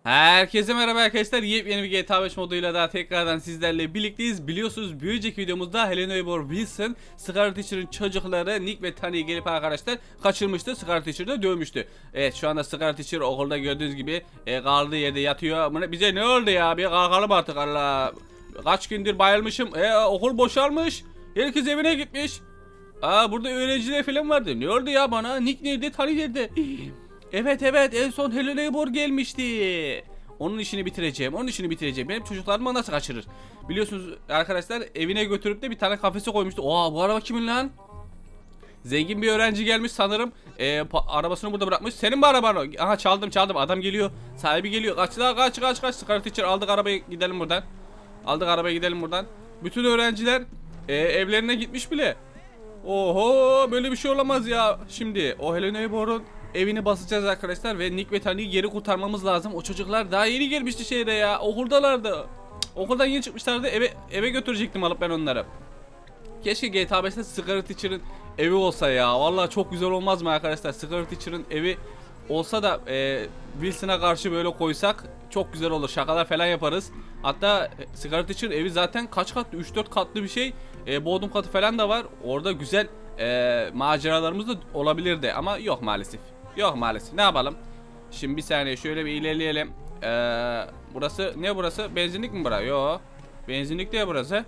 Herkese merhaba arkadaşlar. Yepyeni bir GTA 5 moduyla daha tekrardan sizlerle birlikteyiz. Biliyorsunuz bir önceki videomuzda Helen Eybor Wilson, Scarlet Teacher'ın çocukları Nick ve Tany'yi gelip arkadaşlar kaçırmıştı. Scarlet Teacher da dövmüştü. Evet, şu anda Scarlet Teacher okulda gördüğünüz gibi kaldığı yerde yatıyor. Bize ne oldu ya? Bir kalkalım artık Allah. Kaç gündür bayılmışım. Okul boşalmış. Herkes evine gitmiş. Burada öğrenciler falan vardı. Ne oldu ya bana? Nick nerede? Tany nerede? Evet en son Helen Eybor gelmişti. Onun işini bitireceğim. Benim çocuklarımı nasıl kaçırır? Biliyorsunuz arkadaşlar, evine götürüp de bir tane kafese koymuştu. Bu araba kimin lan? Zengin bir öğrenci gelmiş sanırım. Arabasını burada bırakmış. Senin mi araban? Aha, çaldım. Adam geliyor. Sahibi geliyor. Kaç. Scarlet Teacher, aldık arabayı, gidelim buradan. Bütün öğrenciler evlerine gitmiş bile. Oho, böyle bir şey olamaz ya. Şimdi o Helen Eybor'un evini basacağız arkadaşlar ve Nick ve Tany'yi geri kurtarmamız lazım. O çocuklar daha yeni gelmişti şehre ya. Okuldalardı. Okuldan yeni çıkmışlardı. Eve götürecektim alıp ben onları. Keşke GTA 5'te Scarlet Teacher'ın evi olsa ya. Vallahi çok güzel olmaz mı arkadaşlar? Scarlet Teacher'ın evi olsa da Wilson'a karşı böyle koysak çok güzel olur. Şakalar falan yaparız. Hatta Scarlet Teacher'ın evi zaten kaç katlı? 3-4 katlı bir şey. Bodrum katı falan da var. Orada güzel maceralarımız da olabilirdi ama yok maalesef. Ne yapalım? Şimdi bir saniye şöyle bir ilerleyelim. Burası ne burası? Benzinlik mi burası? Yok. Benzinlik değil burası.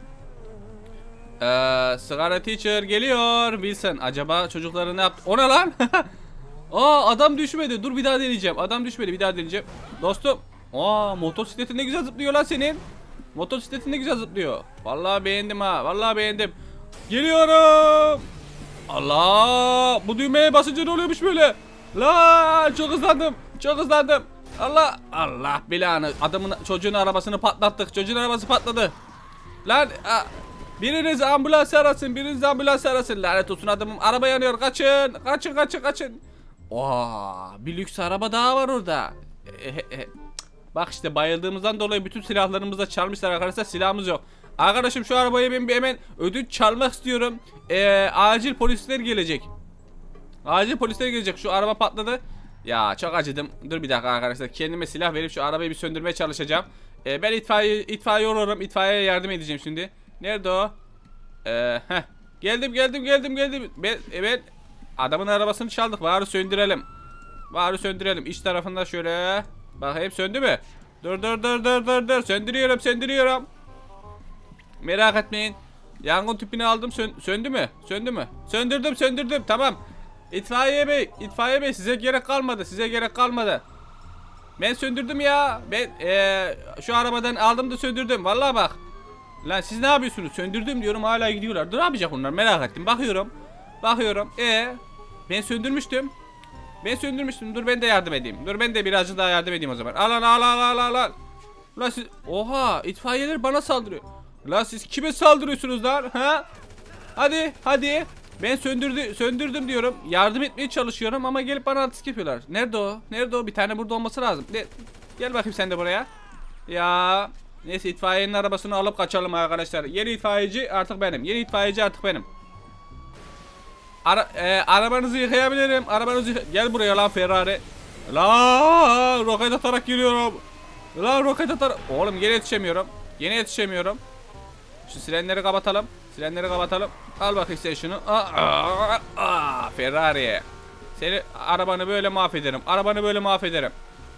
Scarlet Teacher geliyor. Wilson acaba çocukları ne yaptı? O ne lan? Adam düşmedi. Dur, bir daha deneyeceğim. Adam düşmedi, bir daha deneyeceğim. Dostum. Motosikletin ne güzel zıplıyor lan senin. Motosikletin ne güzel zıplıyor. Vallahi beğendim ha. Geliyorum. Allah, bu düğmeye basınca ne oluyormuş böyle? La, çok hızlandım. Allah belanı. Çocuğun arabasını patlattık. Çocuğun arabası patladı. Lan, biriniz ambulans arasın. Lanet olsun adamım. Araba yanıyor. Kaçın. Bir lüks araba daha var orada. Bak işte, bayıldığımızdan dolayı bütün silahlarımızı da çalmışlar arkadaşlar. Silahımız yok. Arkadaşım, şu arabayı ben hemen ödünç çalmak istiyorum. Acil polisler gelecek. Şu araba patladı. Ya çok acıdım. Dur bir dakika arkadaşlar. Kendime silah verip şu arabayı bir söndürmeye çalışacağım. Ben itfaiye olurum. İtfaiyeye yardım edeceğim şimdi. Nerede o? Geldim. Ben adamın arabasını çaldık. Bari söndürelim. İç tarafında şöyle. Bakayım, söndü mü? Dur. Söndürüyorum. Merak etmeyin. Yangın tüpünü aldım. Söndü mü? Söndürdüm. Tamam. İtfaiye bey, size gerek kalmadı. Ben söndürdüm ya. Ben şu arabadan aldım da söndürdüm. Vallahi bak. Lan siz ne yapıyorsunuz? Söndürdüm diyorum, hala gidiyorlar. Dur, ne yapacak onlar, merak ettim. Bakıyorum. Ben söndürmüştüm. Dur, ben de yardım edeyim. Birazcık daha yardım edeyim o zaman. Al. Lan siz... Oha, itfaiyeler bana saldırıyor. Lan siz kime saldırıyorsunuz lan? Ha? Hadi. Ben söndürdüm diyorum. Yardım etmeye çalışıyorum ama gelip bana artist yapıyorlar. Nerede o? Bir tane burada olması lazım. Gel bakayım sen de buraya. Ya neyse, itfaiyenin arabasını alıp kaçalım arkadaşlar. Yeni itfaiyeci artık benim. Arabanızı yıkayabilirim. Gel buraya lan Ferrari. Lan roket atarak geliyorum. Oğlum, gene yetişemiyorum. Şu sirenleri kapatalım. Al bakayım sen şunu. Ferrari. Seni arabanı böyle mahvederim.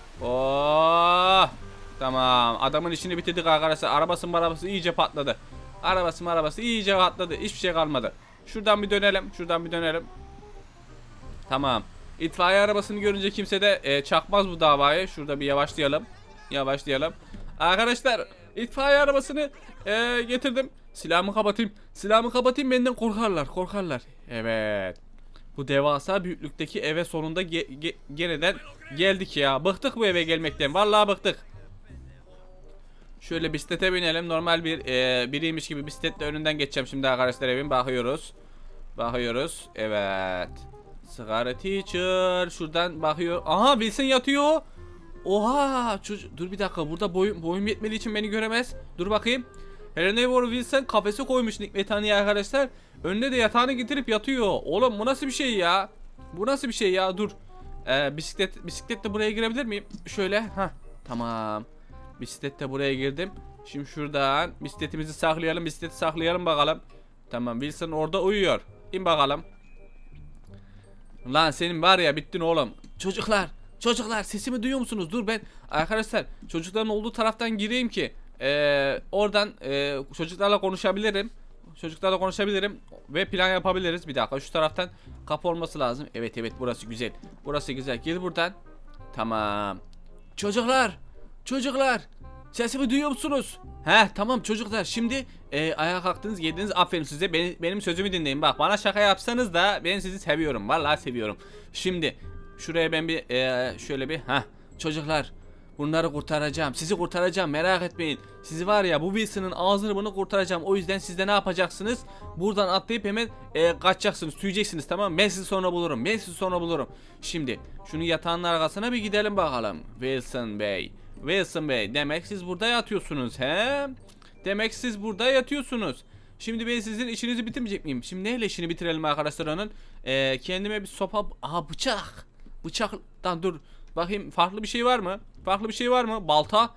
Tamam. Adamın işini bitirdik arkadaşlar. Arabası iyice patladı. Hiçbir şey kalmadı. Şuradan bir dönelim. Tamam. İtfaiye arabasını görünce kimse de çakmaz bu davayı. Şurada bir yavaşlayalım. Arkadaşlar, itfaiye arabasını getirdim. Silahımı kapatayım, benden korkarlar. Evet. Bu devasa büyüklükteki eve sonunda geneden geldik ya. Bıktık bu eve gelmekten. Vallahi bıktık. Şöyle bisiklete binelim. Normal biriymiş gibi bisikletle önünden geçeceğim şimdi arkadaşlar evin. Bakıyoruz. Evet. Scarlet Teacher şuradan bakıyor. Aha, Wilson yatıyor. Oha, dur bir dakika, burada boyum yetmediği için beni göremez. Dur bakayım. Helen Eybor Wilson kafese koymuş Nick ve Tany'yi arkadaşlar. Önüne de yatağını getirip yatıyor. Oğlum, bu nasıl bir şey ya? Dur. Bisikletle buraya girebilir miyim? Şöyle. Tamam. Bisiklet de buraya girdim. Şimdi şuradan bisikletimizi saklayalım. Bisikleti saklayalım bakalım. Tamam, Wilson orada uyuyor. İn bakalım. Lan senin var ya, bittin oğlum. Çocuklar sesimi duyuyor musunuz? Dur ben arkadaşlar çocukların olduğu taraftan gireyim ki oradan çocuklarla konuşabilirim. Çocuklarla konuşabilirim ve plan yapabiliriz. Bir dakika, şu taraftan kapı olması lazım. Evet burası güzel. Burası güzel. Gel buradan. Tamam. Çocuklar sesimi duyuyor musunuz? Tamam çocuklar, şimdi ayağa kalktınız, geldiniz, aferin size. Benim sözümü dinleyin. Bak, bana şaka yapsanız da ben sizi seviyorum. Vallahi seviyorum. Şimdi şuraya ben bir şöyle bir çocuklar, bunları kurtaracağım. Sizi kurtaracağım, merak etmeyin. Sizi var ya, bu Wilson'ın ağzını bunu kurtaracağım. O yüzden siz de ne yapacaksınız? Buradan atlayıp hemen kaçacaksınız, tüyeceksiniz, tamam mı? Ben sizi sonra bulurum. Şimdi şunu yatağın arkasına bir gidelim bakalım. Wilson Bey, demek siz burada yatıyorsunuz he? Şimdi ben sizin işinizi bitirmeyecek miyim? Şimdi neyle işini bitirelim arkadaşlar onun? Kendime bir sopa, bıçaktan dur. Bakayım, farklı bir şey var mı? Balta.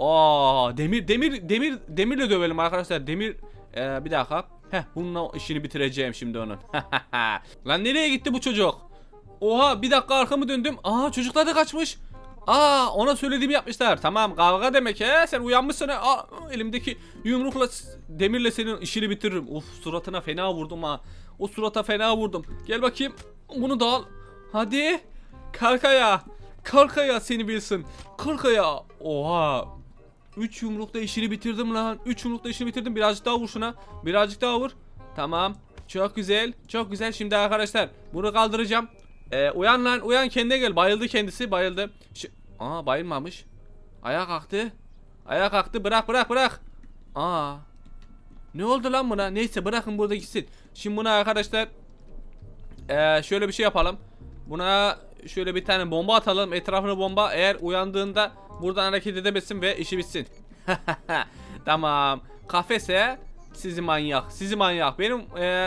Demirle dövelim arkadaşlar. Bir dakika. Bununla işini bitireceğim şimdi onun. Lan nereye gitti bu çocuk? Oha, bir dakika, arkamı döndüm. Çocuklar da kaçmış. Ona söylediğimi yapmışlar. Tamam, kavga demek he. Sen uyanmışsın ha. Elimdeki yumrukla, demirle senin işini bitiririm. Of, suratına fena vurdum ha. O surata fena vurdum. Gel bakayım. Bunu da al. Hadi. Kalk ayağa seni Wilson. Kalk ayağa. Oha. 3 yumrukla işini bitirdim lan. Birazcık daha vur şuna. Tamam. Çok güzel. Şimdi arkadaşlar bunu kaldıracağım. Uyan lan, uyan, kendine gel. Bayıldı kendisi, bayıldı. Bayılmamış. Ayağa kalktı. Bırak. Ne oldu lan buna? Neyse, bırakın burada gitsin. Şimdi buna arkadaşlar şöyle bir şey yapalım. Buna şöyle bir tane bomba atalım. Etrafına bomba. Eğer uyandığında buradan hareket edemesin ve işi bitsin. Tamam. Kafese sizi manyak. Benim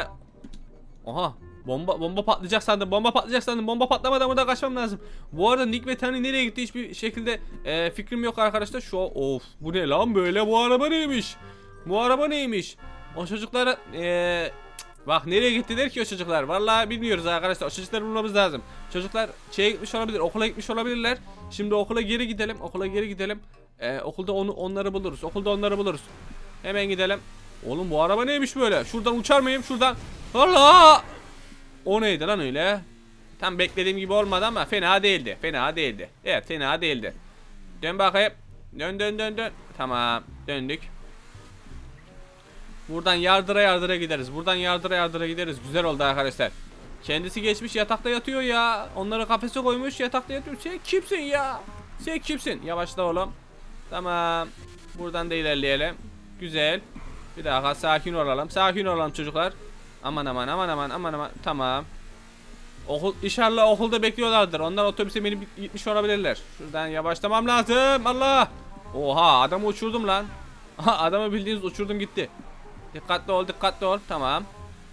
bomba patlayacak sandım. Bomba patlamadan burada kaçmam lazım. Bu arada Nick ve Tani nereye gitti hiçbir şekilde fikrim yok arkadaşlar. Bu ne lan böyle? Bu araba neymiş? O çocuklara bak, nereye gittiler ki o çocuklar? Vallahi bilmiyoruz arkadaşlar. O çocukları bulmamız lazım. Çocuklar gitmiş olabilir. Okula gitmiş olabilirler. Şimdi okula geri gidelim. Okulda onları buluruz. Hemen gidelim. Oğlum, bu araba neymiş böyle? Şuradan uçar mıyım? Allah! O neydi lan öyle? Tam beklediğim gibi olmadı ama fena değildi. Evet, fena değildi. Dön bakayım. Dön. Tamam, döndük. Buradan yardıra gideriz. Güzel oldu arkadaşlar. Kendisi geçmiş, yatakta yatıyor ya. Onları kafese koymuş, yatakta yatıyor. Sen kimsin? Yavaşla oğlum. Tamam. Buradan da ilerleyelim. Güzel. Bir daha sakin olalım çocuklar. Aman. Tamam. İnşallah okulda bekliyorlardır. Onlar otobüse binip gitmiş olabilirler. Şuradan yavaşlamam lazım. Allah. Oha, adamı uçurdum lan. Adamı bildiğiniz uçurdum gitti. Dikkatli ol. Tamam.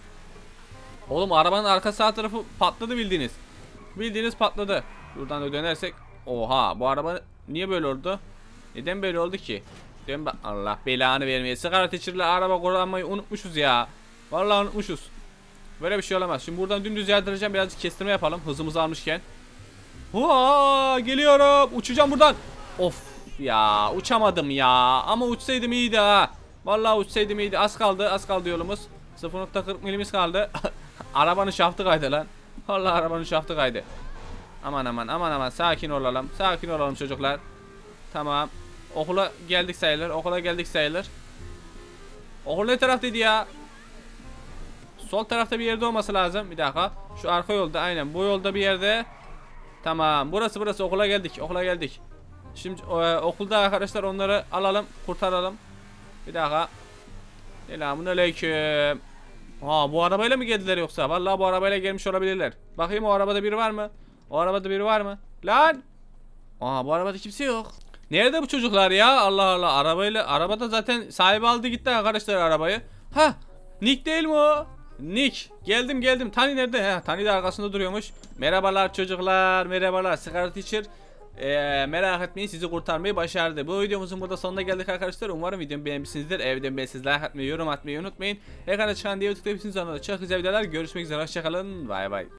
Oğlum, arabanın arka sağ tarafı patladı bildiğiniz. Patladı. Şuradan da dönersek. Oha, bu araba niye böyle oldu? Neden böyle oldu ki? Allah belanı vermeye. Sigara teacher'la araba kullanmayı unutmuşuz ya. Vallahi unutmuşuz. Böyle bir şey olamaz. Şimdi buradan dümdüz yardıracağım. Birazcık kestirme yapalım. Hızımızı almışken. Geliyorum. Uçacağım buradan. Of ya. Uçamadım ya. Ama uçsaydım iyiydi ha. Vallahi uçsaydım iyiydi. Az kaldı yolumuz. 0.40 milimiz kaldı. Arabanın şaftı kaydı lan. Vallahi arabanın şaftı kaydı. Aman. Sakin olalım çocuklar. Tamam. Okula geldik sayılır. Okul ne taraftaydı ya? Sol tarafta bir yerde olması lazım. Bir dakika. Şu arka yolda, aynen bu yolda bir yerde. Tamam, burası okula geldik. Şimdi okulda arkadaşlar onları alalım, kurtaralım. Bir dakika. Selamünaleyküm. Bu arabayla mı geldiler yoksa? Vallahi bu arabayla gelmiş olabilirler. Bakayım, o arabada biri var mı? Lan! Bu arabada kimse yok. Nerede bu çocuklar ya? Allah Allah, arabada zaten sahibi aldı gitti arkadaşlar arabayı. Nick değil mi o? Nick, geldim. Tani nerede? Tani de arkasında duruyormuş. Merhabalar çocuklar, merhabalar. Sigara teacher. Merak etmeyin, sizi kurtarmayı başardı. Bu videomuzun burada sonuna geldik arkadaşlar. Umarım videomu beğenmişsinizdir. Evden beğenmişsiniz, like atmayı, yorum atmayı unutmayın. Ekranda çıkan diğer tıklayıp sonra da çok güzel videolar. Görüşmek üzere, hoşçakalın, bay bay.